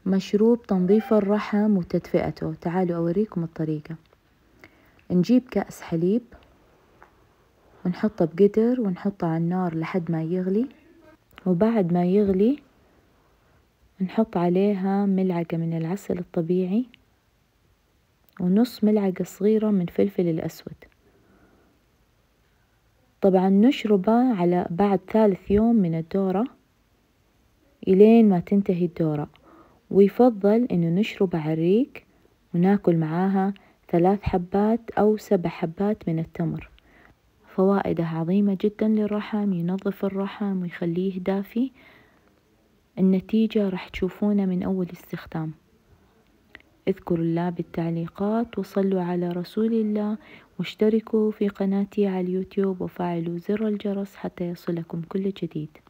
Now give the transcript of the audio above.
مشروب تنظيف الرحم وتدفئته. تعالوا أوريكم الطريقة. نجيب كأس حليب ونحطه بقدر ونحطه على النار لحد ما يغلي، وبعد ما يغلي نحط عليها ملعقة من العسل الطبيعي ونص ملعقة صغيرة من فلفل الأسود. طبعا نشربه على بعد 3 يوم من الدورة إلين ما تنتهي الدورة، ويفضل إنه نشربه على الريق وناكل معاها 3 حبات أو 7 حبات من التمر. فوائده عظيمة جدا للرحم، ينظف الرحم ويخليه دافي. النتيجة راح تشوفونه من أول استخدام. اذكروا الله بالتعليقات وصلوا على رسول الله، واشتركوا في قناتي على اليوتيوب وفعلوا زر الجرس حتى يصلكم كل جديد.